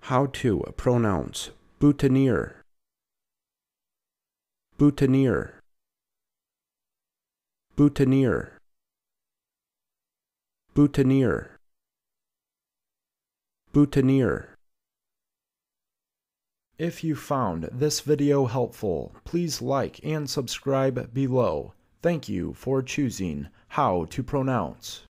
How to pronounce boutonniere, boutonniere, boutonniere, boutonniere, boutonniere. If you found this video helpful, please like and subscribe below. Thank you for choosing How to Pronounce.